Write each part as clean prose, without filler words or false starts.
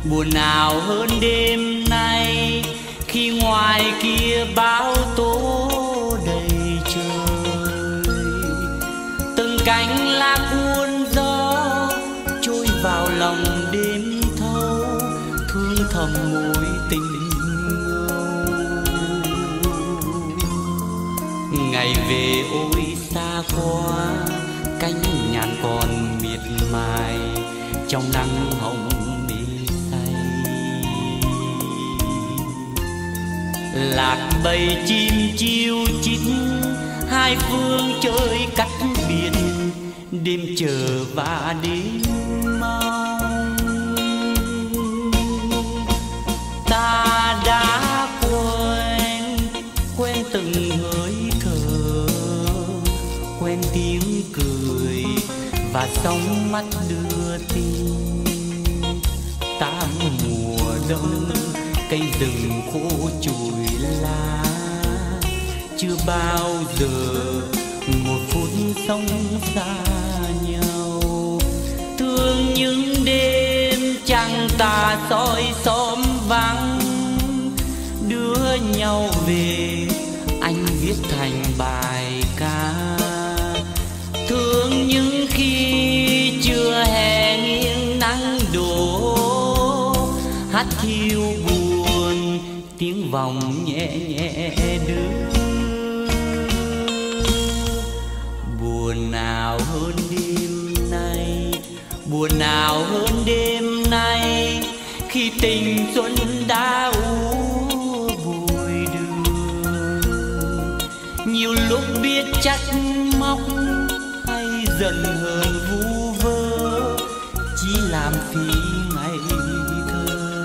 Buồn nào hơn đêm nay khi ngoài kia bão tố đầy trời. Từng cánh lá cuốn gió trôi vào lòng đêm thâu, thương thầm mối tình ngâu. Ngày về ôi xa quá, cánh nhàn còn miệt mài trong nắng hồng mê say. Lạc bầy chim chiêu chít hai phương chơi cách biệt, đêm chờ và đêm mong. Ta đã quen từng hơi thở, quen tiếng cười và sóng mắt đưa tin. Tám mùa đông cây rừng khô chùi lá, chưa bao giờ một phút sống xa nhau. Thương những đêm trăng tà soi xóm vắng, đưa nhau về anh viết thành bài ca. Thương những khi chưa hè nghiêng nắng đổ, hát thiêu buồn tiếng vòng nhẹ nhẹ đưa. Buồn nào hơn đêm nay, buồn nào hơn đêm nay khi tình xuân đã úa bụi đường. Nhiều lúc biết trách móc hay giận hờn vu vơ, chỉ làm phí ngày thơ.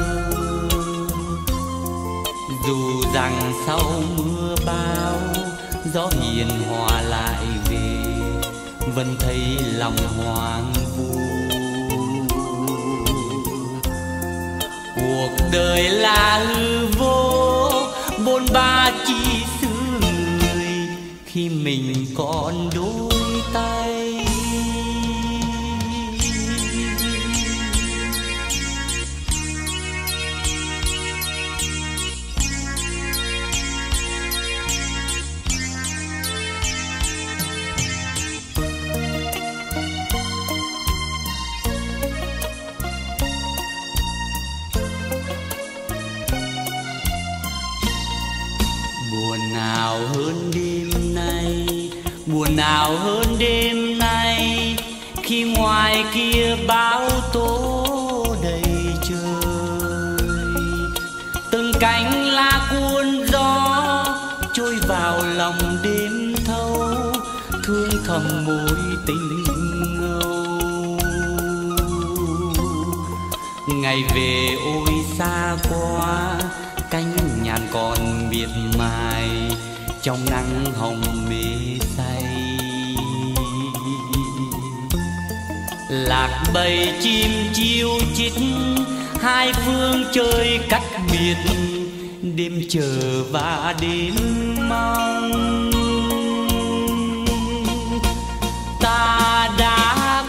Dù rằng sau mưa bão gió hiền hòa lại về, vẫn thấy lòng hoang vu. Cuộc đời là hư vô, bôn ba chỉ xứ người khi mình còn đôi tay. Buồn nào hơn đêm nay, buồn nào hơn đêm nay khi ngoài kia bão tố đầy trời. Từng cánh lá cuốn gió trôi vào lòng đêm thâu, thương thầm mối tình ngâu. Ngày về ôi xa quá, cánh nhàn còn miệt mài trong nắng hồng mê say. Lạc bầy chim chiêu chít hai phương chơi cách biệt, đêm chờ và đêm mong. Ta đã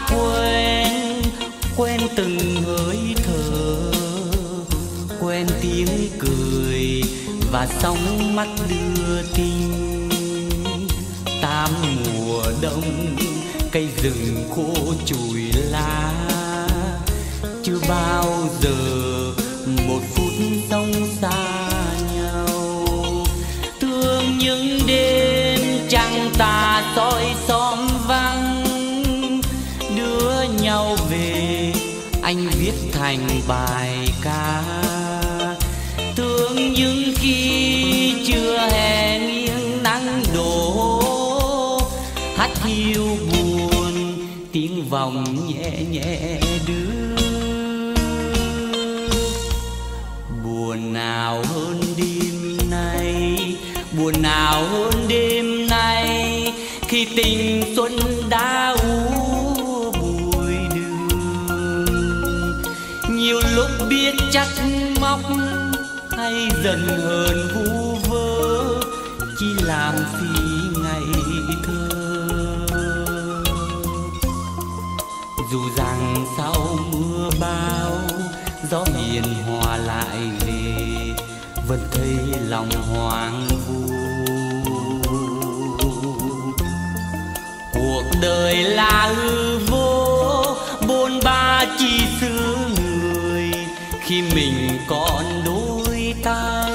quen từng hơi thở, quen tiếng cười và sóng mắt đưa tin. Tám mùa đông cây rừng khô chùi lá, chưa bao giờ một phút sống xa nhau. Thương những đêm trăng tà soi xóm vắng, đưa nhau về anh viết thành bài ca. Thương những khi chưa hè nghiêng nắng đổ, hát hiu buồn tiếng vòng nhẹ nhẹ đưa. Buồn nào hơn đêm nay, buồn nào hơn đêm nay khi tình xuân đã úa bụi đường. Nhiều lúc biết trách móc hay giận hờn vu vơ, chỉ làm phí ngày thơ. Dù rằng sau mưa bão gió hiền hòa lại về, vẫn thấy lòng hoang vu. Cuộc đời là hư vô, bôn ba chỉ xứ người khi mình còn đôi tay.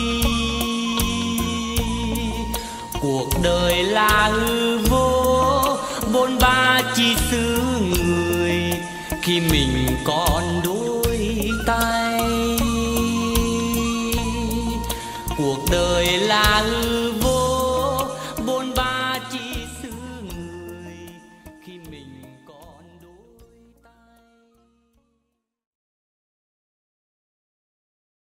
Cuộc đời là hư vô, bôn ba chỉ xứ người khi mình còn đôi tay. Cuộc đời